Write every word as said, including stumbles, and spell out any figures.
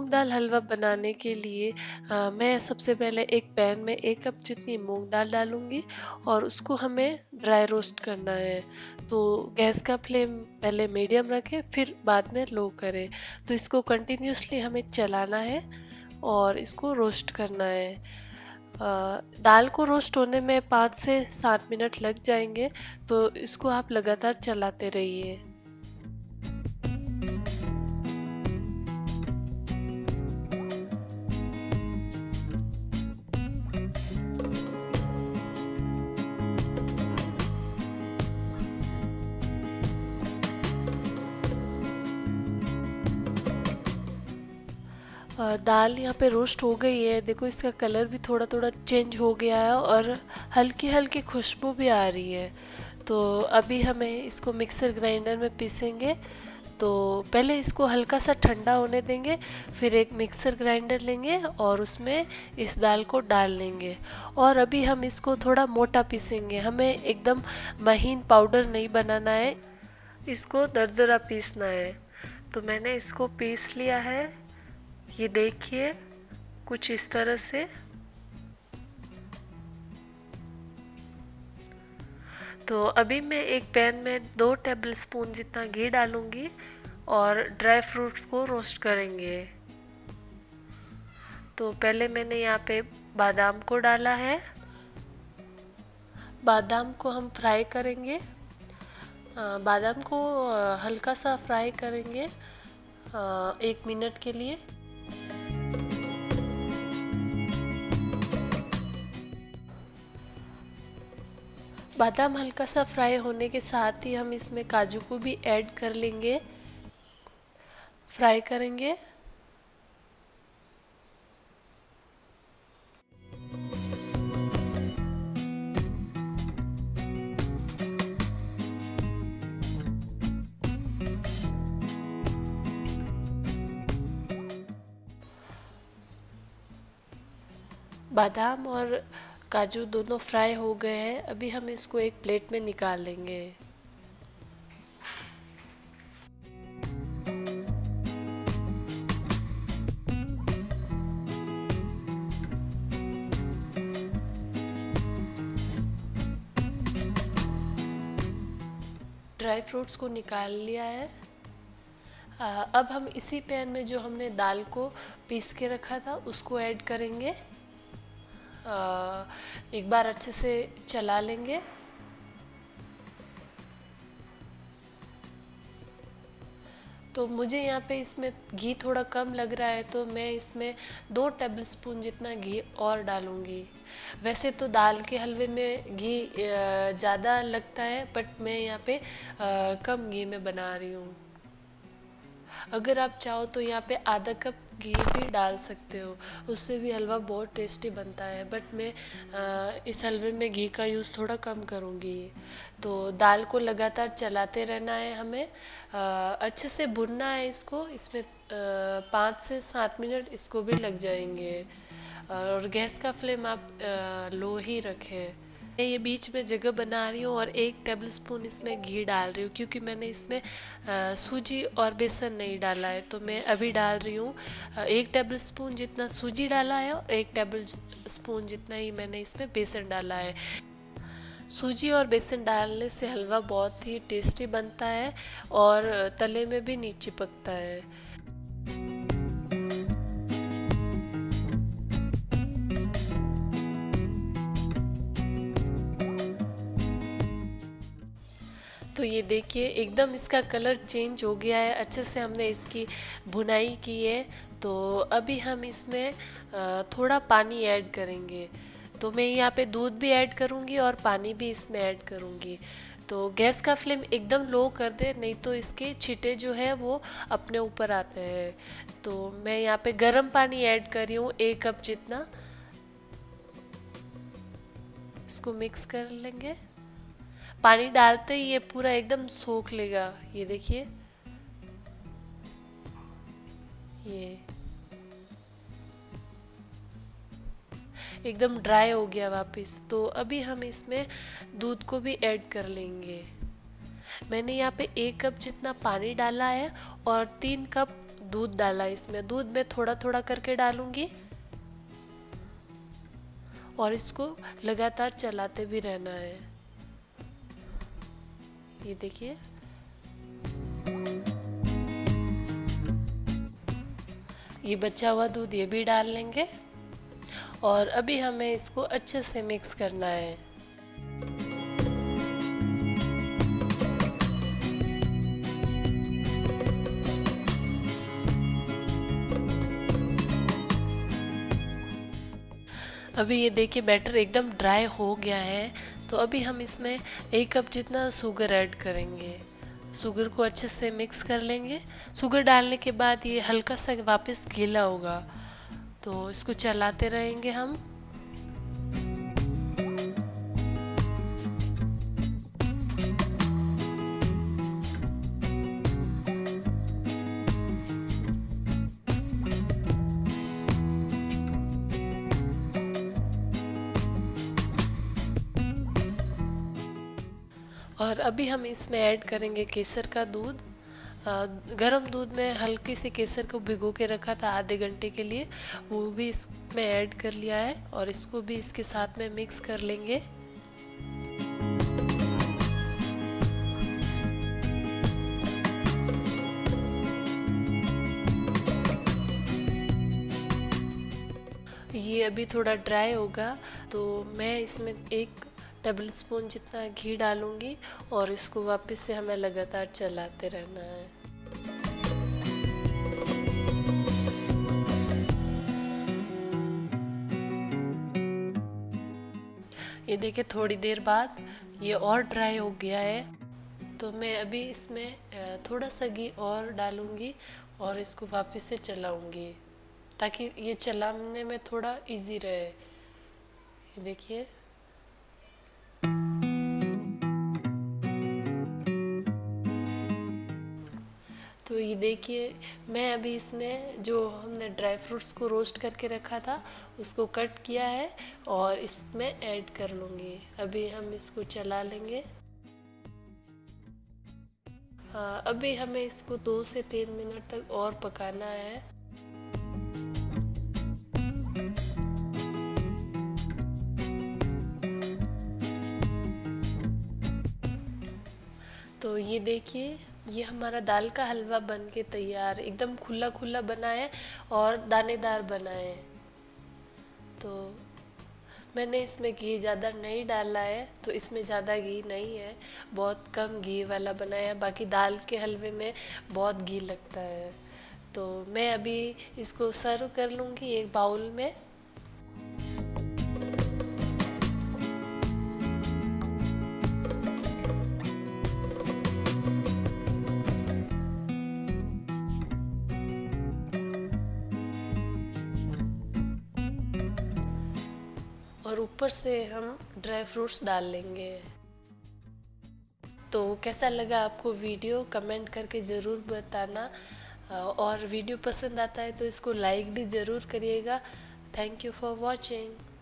मूंग दाल हलवा बनाने के लिए अ, मैं सबसे पहले एक पैन में एक कप जितनी मूंग दाल डालूंगी और उसको हमें ड्राई रोस्ट करना है। तो गैस का फ्लेम पहले मीडियम रखें, फिर बाद में लो करें। तो इसको कंटिन्यूसली हमें चलाना है और इसको रोस्ट करना है। अ, दाल को रोस्ट होने में पाँच से सात मिनट लग जाएंगे, तो इसको आप लगातार चलाते रहिए। अ, दाल यहाँ पे रोस्ट हो गई है। देखो इसका कलर भी थोड़ा थोड़ा चेंज हो गया है और हल्की हल्की खुशबू भी आ रही है। तो अभी हमें इसको मिक्सर ग्राइंडर में पीसेंगे। तो पहले इसको हल्का सा ठंडा होने देंगे, फिर एक मिक्सर ग्राइंडर लेंगे और उसमें इस दाल को डाल लेंगे। और अभी हम इसको थोड़ा मोटा पीसेंगे, हमें एकदम महीन पाउडर नहीं बनाना है, इसको दरदरा पीसना है। तो मैंने इसको पीस लिया है, ये देखिए कुछ इस तरह से। तो अभी मैं एक पैन में दो टेबल स्पून जितना घी डालूंगी और ड्राई फ्रूट्स को रोस्ट करेंगे। तो पहले मैंने यहाँ पे बादाम को डाला है। बादाम को हम फ्राई करेंगे। बादाम को हल्का सा फ्राई करेंगे एक मिनट के लिए। बादाम हल्का सा फ्राई होने के साथ ही हम इसमें काजू को भी ऐड कर लेंगे, फ्राई करेंगे। बादाम और काजू दोनों फ्राई हो गए हैं। अभी हम इसको एक प्लेट में निकाल लेंगे। ड्राई फ्रूट्स को निकाल लिया है। आ, अब हम इसी पैन में जो हमने दाल को पीस के रखा था उसको ऐड करेंगे। आ, एक बार अच्छे से चला लेंगे। तो मुझे यहाँ पे इसमें घी थोड़ा कम लग रहा है, तो मैं इसमें दो टेबल स्पून जितना घी और डालूँगी। वैसे तो दाल के हलवे में घी ज़्यादा लगता है, बट मैं यहाँ पे कम घी में बना रही हूँ। अगर आप चाहो तो यहाँ पे आधा कप घी भी डाल सकते हो, उससे भी हलवा बहुत टेस्टी बनता है। बट मैं आ, इस हलवे में घी का यूज़ थोड़ा कम करूँगी। तो दाल को लगातार चलाते रहना है हमें, आ, अच्छे से भुनना है इसको। इसमें पाँच से सात मिनट इसको भी लग जाएंगे और गैस का फ्लेम आप आ, लो ही रखें। मैं ये बीच में जगह बना रही हूँ और एक टेबल स्पून इसमें घी डाल रही हूँ, क्योंकि मैंने इसमें आ, सूजी और बेसन नहीं डाला है। तो मैं अभी डाल रही हूँ एक टेबल स्पून जितना सूजी डाला है और एक टेबल स्पून जितना ही मैंने इसमें बेसन डाला है। सूजी और बेसन डालने से हलवा बहुत ही टेस्टी बनता है और तले में भी नहीं चिपकता है। तो ये देखिए एकदम इसका कलर चेंज हो गया है, अच्छे से हमने इसकी भुनाई की है। तो अभी हम इसमें थोड़ा पानी ऐड करेंगे। तो मैं यहाँ पे दूध भी ऐड करूँगी और पानी भी इसमें ऐड करूँगी। तो गैस का फ्लेम एकदम लो कर दे, नहीं तो इसके छींटे जो है वो अपने ऊपर आते हैं। तो मैं यहाँ पे गर्म पानी ऐड कर रही हूँ एक कप जितना। इसको मिक्स कर लेंगे। पानी डालते ही ये पूरा एकदम सोख लेगा। ये देखिए, ये एकदम ड्राई हो गया वापस। तो अभी हम इसमें दूध को भी ऐड कर लेंगे। मैंने यहाँ पे एक कप जितना पानी डाला है और तीन कप दूध डाला इसमें, दूध में थोड़ा थोड़ा करके डालूंगी और इसको लगातार चलाते भी रहना है। ये देखिए, ये बचा हुआ दूध ये भी डाल लेंगे और अभी हमें इसको अच्छे से मिक्स करना है। अभी ये देखिए बैटर एकदम ड्राई हो गया है, तो अभी हम इसमें एक कप जितना शुगर ऐड करेंगे। शुगर को अच्छे से मिक्स कर लेंगे। शुगर डालने के बाद ये हल्का सा वापस गीला होगा, तो इसको चलाते रहेंगे हम। और अभी हम इसमें ऐड करेंगे केसर का दूध। गरम दूध में हल्के से केसर को भिगो के रखा था आधे घंटे के लिए, वो भी इसमें ऐड कर लिया है और इसको भी इसके साथ में मिक्स कर लेंगे। ये अभी थोड़ा ड्राई होगा तो मैं इसमें एक टेबल स्पून जितना घी डालूंगी और इसको वापस से हमें लगातार चलाते रहना है। ये देखिए थोड़ी देर बाद ये और ड्राई हो गया है, तो मैं अभी इसमें थोड़ा सा घी और डालूंगी और इसको वापस से चलाऊंगी ताकि ये चलाने में थोड़ा इजी रहे। ये देखिए, तो ये देखिए मैं अभी इसमें जो हमने ड्राई फ्रूट्स को रोस्ट करके रखा था उसको कट किया है और इसमें ऐड कर लूँगी। अभी हम इसको चला लेंगे। हाँ, अभी हमें इसको दो से तीन मिनट तक और पकाना है। तो ये देखिए ये हमारा दाल का हलवा बन के तैयार, एकदम खुला खुला बना है और दानेदार बना है। तो मैंने इसमें घी ज़्यादा नहीं डाला है, तो इसमें ज़्यादा घी नहीं है, बहुत कम घी वाला बनाया है। बाकी दाल के हलवे में बहुत घी लगता है। तो मैं अभी इसको सर्व कर लूँगी एक बाउल में। और ऊपर से हम ड्राई फ्रूट्स डाल लेंगे। तो कैसा लगा आपको वीडियो कमेंट करके ज़रूर बताना, और वीडियो पसंद आता है तो इसको लाइक भी ज़रूर करिएगा। Thank you for watching.